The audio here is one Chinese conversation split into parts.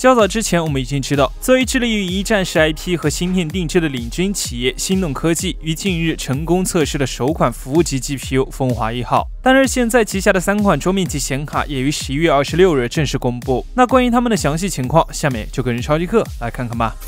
较早之前，我们已经知道，作为致力于一站式 IP 和芯片定制的领军企业，心动科技于近日成功测试了首款服务级 GPU 风华1号。但是现在旗下的3款桌面级显卡也于11月26日正式公布。那关于他们的详细情况，下面就跟着超级课来看看吧。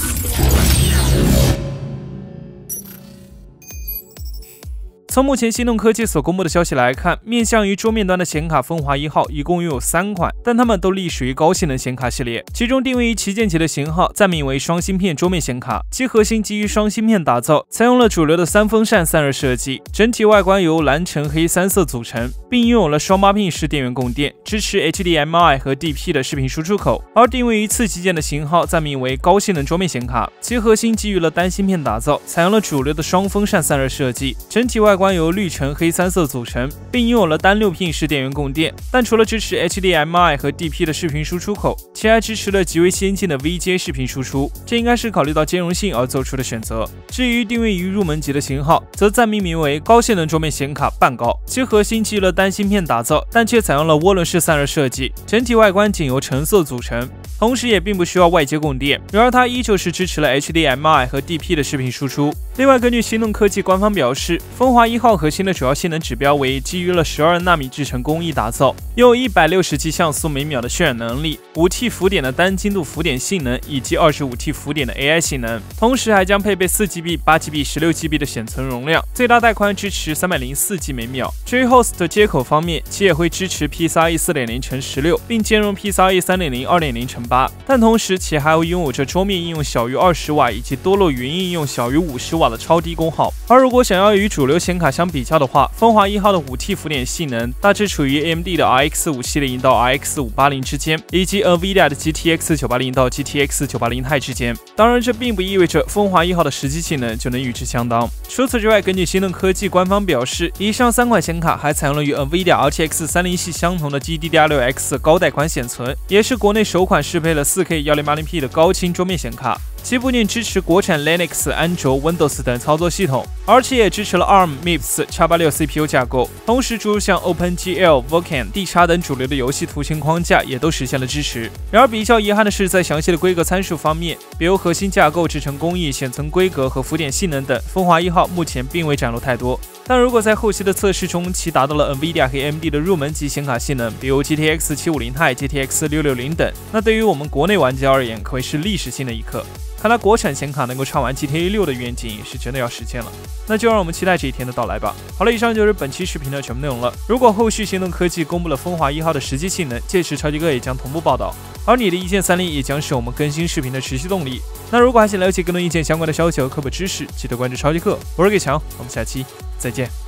从目前心动科技所公布的消息来看，面向于桌面端的显卡风华1号一共拥有3款，但它们都隶属于高性能显卡系列。其中定位于旗舰级的型号暂名为双芯片桌面显卡，其核心基于双芯片打造，采用了主流的3风扇散热设计，整体外观由蓝橙黑3色组成，并拥有了双8 pin 式电源供电，支持 HDMI 和 DP 的视频输出口。而定位于次旗舰的型号暂名为高性能桌面显卡，其核心基于了单芯片打造，采用了主流的双风扇散热设计，整体外观由绿橙黑3色组成，并拥有了单6 pin 式电源供电。但除了支持 HDMI 和 DP 的视频输出口，其还支持了极为先进的 VGA 视频输出，这应该是考虑到兼容性而做出的选择。至于定位于入门级的型号，则暂命名为高性能桌面显卡半高，其核心基于了单芯片打造，但却采用了涡轮式散热设计，整体外观仅由橙色组成，同时也并不需要外接供电。然而它依旧是支持了 HDMI 和 DP 的视频输出。另外，根据心动科技官方表示，风华1号核心的主要性能指标为基于了12纳米制程工艺打造，拥有160G 像素每秒的渲染能力，5T 浮点的单精度浮点性能以及25T 浮点的 AI 性能，同时还将配备4GB、8GB、16GB 的显存容量，最大带宽支持304G 每秒。至于 host 接口方面，其也会支持 PCIe 4.0x16，并兼容 PCIe 3.0 2.0x8，但同时其还会拥有着桌面应用小于20瓦以及多路云应用小于50瓦的超低功耗。而如果想要与主流显卡相比较的话，风华1号的5T 浮点性能大致处于 AMD 的 RX 570到 RX 580之间，以及 NVIDIA 的 GTX 980到 GTX 980 Ti 之间。当然，这并不意味着风华1号的实际性能就能与之相当。除此之外，根据心动科技官方表示，以上3款显卡还采用了与 NVIDIA RTX 30系相同的 GDDR6X 高带宽显存，也是国内首款适配了 4K 1080p 的高清桌面显卡。其不仅支持国产 Linux、安卓、Windows 等操作系统，而且也支持了 ARM MIPS X86 CPU 架构，同时诸如像 OpenGL、Vulkan、DX 等主流的游戏图形框架也都实现了支持。然而比较遗憾的是，在详细的规格参数方面，比如核心架构、制程工艺、显存规格和浮点性能等，风华1号目前并未展露太多。但如果在后期的测试中，其达到了 NVIDIA 和 AMD 的入门级显卡性能，比如 GTX 750 Ti、GTX 660等，那对于我们国内玩家而言，可谓是历史性的一刻。看来国产显卡能够唱完 GTA 6的愿景是真的要实现了，那就让我们期待这一天的到来吧。好了，以上就是本期视频的全部内容了。如果后续心动科技公布了风华1号的实际性能，届时超级哥也将同步报道，而你的一键3连也将是我们更新视频的持续动力。那如果还想了解更多意见相关的消息和科普知识，记得关注超级课，我是给强，我们下期再见。